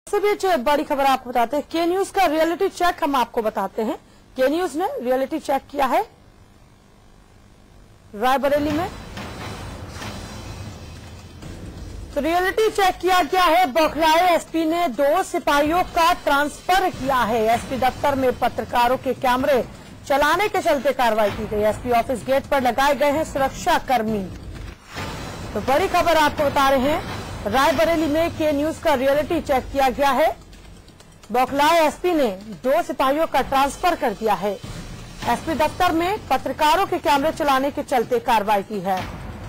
इस बीच बड़ी खबर आपको बताते हैं। के न्यूज का रियलिटी चेक हम आपको बताते हैं। के न्यूज ने रियलिटी चेक किया है रायबरेली में। तो रियलिटी चेक किया गया है। बौखलाए एसपी ने 2 सिपाहियों का ट्रांसफर किया है। एसपी दफ्तर में पत्रकारों के कैमरे चलाने के चलते कार्रवाई की गई। एसपी ऑफिस गेट पर लगाए गए हैं सुरक्षा कर्मी। तो बड़ी खबर आपको बता रहे हैं। रायबरेली में के न्यूज का रियलिटी चेक किया गया है। बौखलाए एसपी ने 2 सिपाहियों का ट्रांसफर कर दिया है। एसपी दफ्तर में पत्रकारों के कैमरे चलाने के चलते कार्रवाई की है।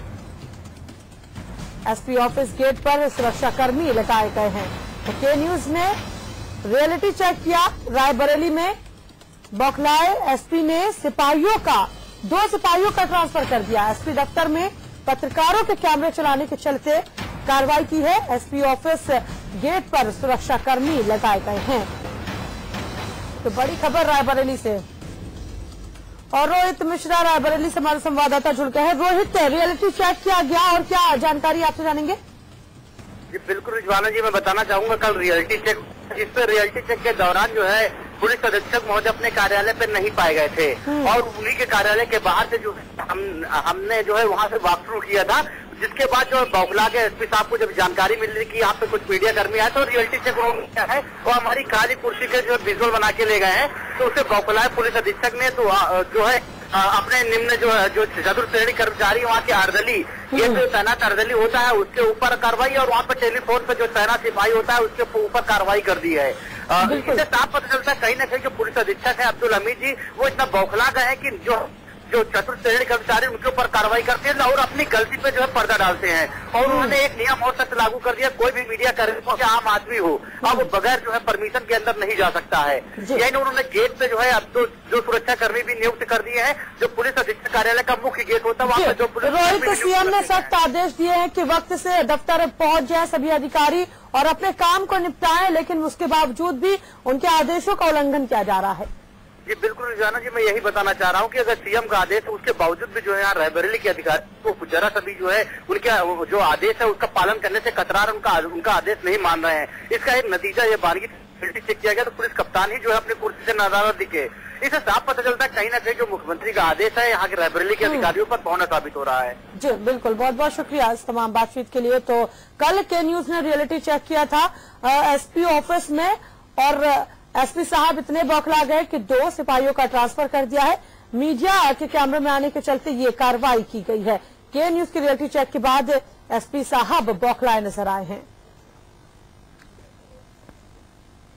एसपी ऑफिस गेट पर सुरक्षा कर्मी लगाए गए हैं। तो के न्यूज ने रियलिटी चेक किया। रायबरेली में बौखलाए एसपी ने 2 सिपाहियों का ट्रांसफर कर दिया। एसपी दफ्तर में पत्रकारों के कैमरे चलाने के चलते कार्रवाई की है। एसपी ऑफिस गेट पर सुरक्षा कर्मी लगाए गए हैं। तो बड़ी खबर रायबरेली से। और रोहित मिश्रा रायबरेली से हमारे संवाददाता जुड़ गए हैं। रोहित, रियलिटी चेक किया गया और क्या जानकारी आपसे जानेंगे? जी बिल्कुल रिजवाना जी, मैं बताना चाहूंगा कल रियलिटी चेक, जिस रियलिटी चेक के दौरान जो है पुलिस अधीक्षक महोदय अपने कार्यालय पर नहीं पाए गए थे और उन्हीं के कार्यालय के बाहर से जो हमने जो है वहां से वॉक थ्रू किया था। जिसके बाद जो बौखला के एसपी साहब को जब जानकारी मिल रही कि यहाँ पे कुछ मीडिया कर्मी आए तो रियलिटी चेक उन्होंने किया है और हमारी खाली कुर्सी के जो विजुअल बना के ले गए हैं। तो उसे बौखलाए पुलिस अधीक्षक ने तो जो है अपने निम्न जो चतुर्थ श्रेणी कर्मचारी वहाँ के अर्दली, ये जो तैनात अर्दली होता है उसके ऊपर कार्रवाई और वहाँ पर टेलीफोन पर जो तैनात सिपाही होता है उसके ऊपर कार्रवाई कर दी है। इससे साफ पता चलता है कहीं न कहीं जो पुलिस अधीक्षक है अब्दुल हमीद जी वो इतना बौखला गए हैं कि जो चतुर्थ श्रेणी कर्मचारी उनके ऊपर कार्रवाई करते हैं और अपनी गलती पे जो है पर्दा डालते हैं। और उन्होंने एक नियम और सख्त लागू कर दिया, कोई भी मीडिया कर्मी या आम आदमी हो अब बगैर जो है परमिशन के अंदर नहीं जा सकता है। यानी उन्होंने गेट पे जो है अब तो जो सुरक्षा कर्मी भी नियुक्त कर दिए हैं। जो पुलिस अधीक्षक कार्यालय का मुख्य गेट होता है वहाँ पर जो पुलिस रोहित, सीएम ने सख्त आदेश दिए हैं कि वक्त से दफ्तर पहुंच जाए सभी अधिकारी और अपने काम को निपटाएं, लेकिन उसके बावजूद भी उनके आदेशों का उल्लंघन किया जा रहा है। जी बिल्कुल रिजाना जी, मैं यही बताना चाह रहा हूँ कि अगर सीएम का आदेश है उसके बावजूद भी जो है यहाँ रायबरेली के अधिकारी को जरा सा भी जो है उनके जो आदेश है उसका पालन करने से कतरा रहे, उनका आदेश नहीं मान रहे हैं। इसका एक नतीजा ये बारगी चेक किया गया तो पुलिस कप्तान ही जो है अपनी कुर्सी से नदारद दिखे। इससे साफ पता चलता है कहीं न कहीं जो मुख्यमंत्री का आदेश है यहाँ के रायबरेली के अधिकारियों पर पौना साबित हो रहा है। जी बिल्कुल, बहुत बहुत शुक्रिया इस तमाम बातचीत के लिए। तो कल के न्यूज ने रियलिटी चेक किया था एसपी ऑफिस में और एसपी साहब इतने बौखला गए कि 2 सिपाहियों का ट्रांसफर कर दिया है। मीडिया के कैमरे में आने के चलते ये कार्रवाई की गई है। के न्यूज के रियलिटी चेक के बाद एसपी साहब बौखलाए नजर आए हैं।